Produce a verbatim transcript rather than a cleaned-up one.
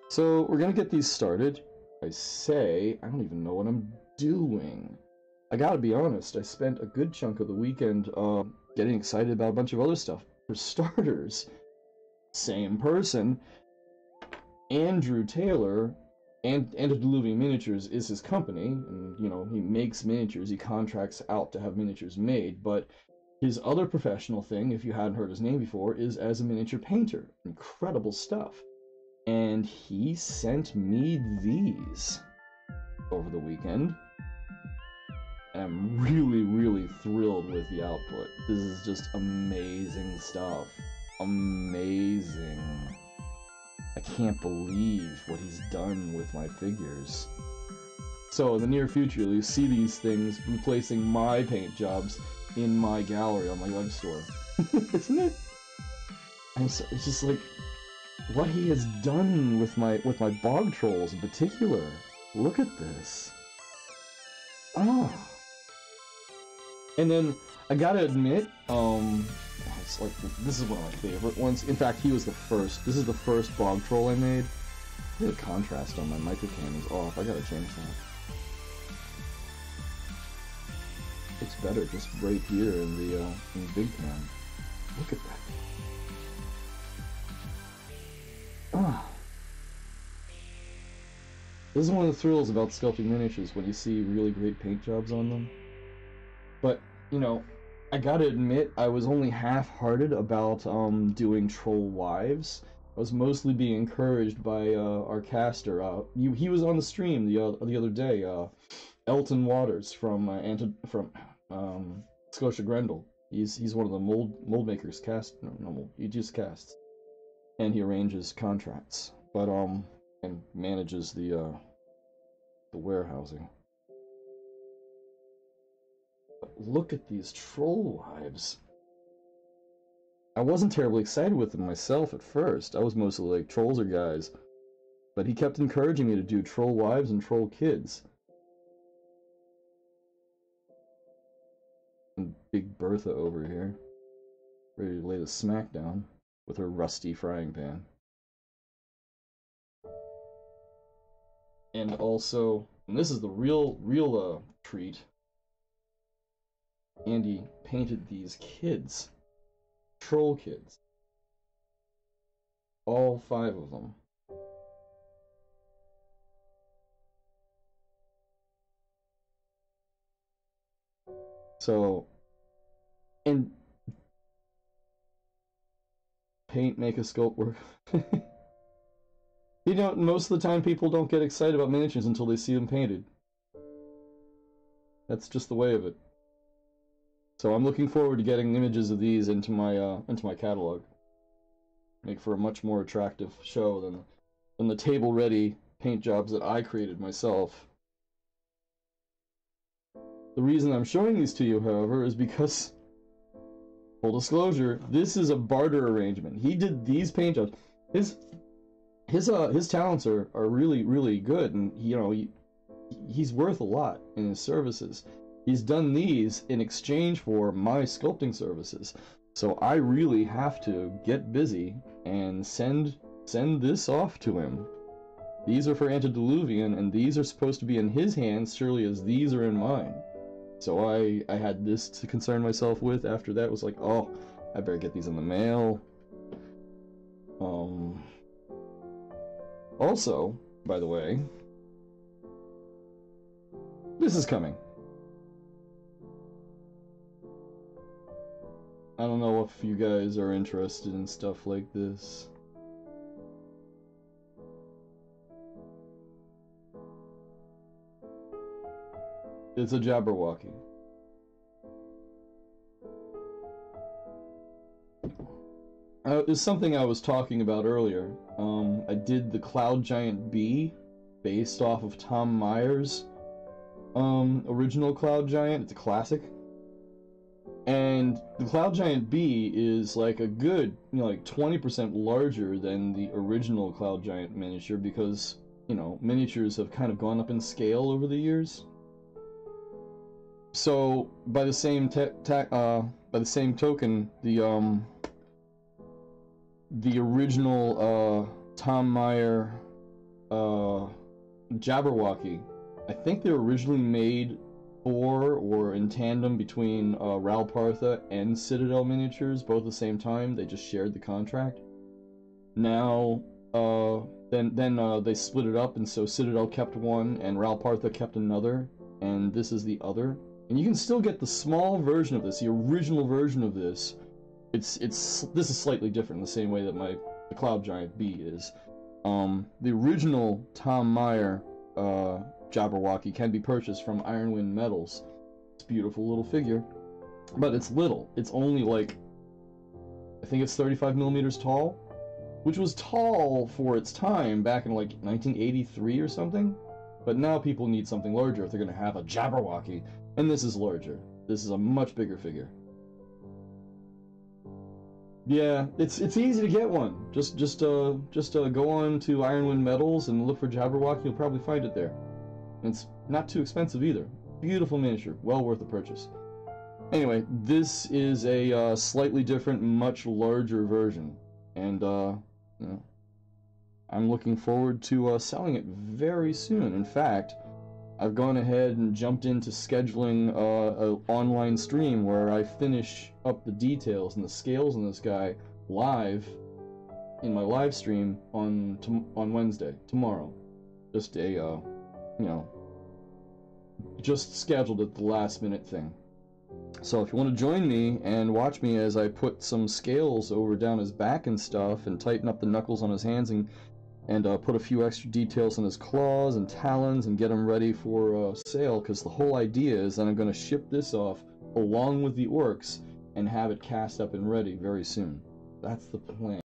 So we're gonna get these started. I say, I don't even know what I'm doing. I gotta be honest, I spent a good chunk of the weekend uh, getting excited about a bunch of other stuff. For starters, same person, Andrew Taylor, and Antediluvian Miniatures is his company, and you know, he makes miniatures, he contracts out to have miniatures made, but his other professional thing, if you hadn't heard his name before, is as a miniature painter. Incredible stuff. And he sent me these over the weekend. And I'm really, really thrilled with the output. This is just amazing stuff. Amazing. I can't believe what he's done with my figures. So in the near future, you'll see these things replacing my paint jobs in my gallery on my web store. Isn't it? I'm so, it's just like what he has done with my with my bog trolls in particular. Look at this. Ah. And then I gotta admit, um, it's like this is one of my favorite ones. In fact, he was the first. This is the first bog troll I made. The contrast on my microcam is off. I gotta change that. It's better just right here in the uh, in the big cam. Look at that. Ah. This is one of the thrills about sculpting miniatures, when you see really great paint jobs on them. But, you know, I gotta admit, I was only half-hearted about um, doing Troll Wives. I was mostly being encouraged by uh, our caster. Uh, he, he was on the stream the, uh, the other day, uh, Elton Waters from uh, Anti from um, Scotia Grendel. He's he's one of the mold mold makers. Cast no, no mold. He just casts, and he arranges contracts, but um and manages the uh, the warehousing. But look at these Troll Wives. I wasn't terribly excited with them myself at first. I was mostly like, trolls are guys. But he kept encouraging me to do Troll Wives and Troll Kids. And Big Bertha over here, ready to lay the smack down with her rusty frying pan. And also, and this is the real, real uh, treat, Andy painted these kids. Troll kids. All five of them. So, and paint, make a sculpt work. You know, most of the time people don't get excited about miniatures until they see them painted. That's just the way of it. So I'm looking forward to getting images of these into my uh, into my catalog. Make for a much more attractive show than than the table-ready paint jobs that I created myself. The reason I'm showing these to you, however, is because, full disclosure, this is a barter arrangement. He did these paint jobs. His his uh his talents are are really really good, and you know he, he's worth a lot in his services. He's done these in exchange for my sculpting services. So I really have to get busy and send send this off to him. These are for Antediluvian, and these are supposed to be in his hands, surely as these are in mine. So I, I had this to concern myself with. After that was like, oh, I better get these in the mail. Um. Also, by the way, this is coming. I don't know if you guys are interested in stuff like this. It's a Jabberwocky. Uh, it's something I was talking about earlier. Um, I did the Cloud Giant B based off of Tom Myers' um, original Cloud Giant. It's a classic. And the Cloud Giant B is like a good, you know, like twenty percent larger than the original Cloud Giant miniature because, you know, miniatures have kind of gone up in scale over the years. So by the same te uh, by the same token, the um, the original uh, Tom Meyer uh, Jabberwocky. I think they were originally made for or in tandem between uh, Ral Partha and Citadel Miniatures, both at the same time. They just shared the contract. Now, uh, then then uh, they split it up, and so Citadel kept one, and Ral Partha kept another, and this is the other. And you can still get the small version of this, the original version of this. It's it's this is slightly different in the same way that my the Cloud Giant B is. Um, the original Tom Meyer uh, Jabberwocky can be purchased from Ironwind Metals. It's a beautiful little figure, but it's little. It's only like, I think it's thirty-five millimeters tall, which was tall for its time back in like nineteen eighty-three or something. But now people need something larger if they're going to have a Jabberwocky, and this is larger. This is a much bigger figure. Yeah, it's it's easy to get one. Just just uh just uh go on to Ironwind Metals and look for Jabberwocky. You'll probably find it there. And it's not too expensive either. Beautiful miniature, well worth the purchase. Anyway, this is a uh, slightly different, much larger version, and uh, you know, I'm looking forward to uh, selling it very soon. In fact, I've gone ahead and jumped into scheduling uh, an online stream where I finish up the details and the scales on this guy live in my live stream on on Wednesday, tomorrow. Just a, uh, you know, just scheduled at the last minute thing. So if you want to join me and watch me as I put some scales over down his back and stuff and tighten up the knuckles on his hands and and uh, put a few extra details on his claws and talons and get him ready for uh, sale, because the whole idea is that I'm going to ship this off along with the orcs and have it cast up and ready very soon. That's the plan.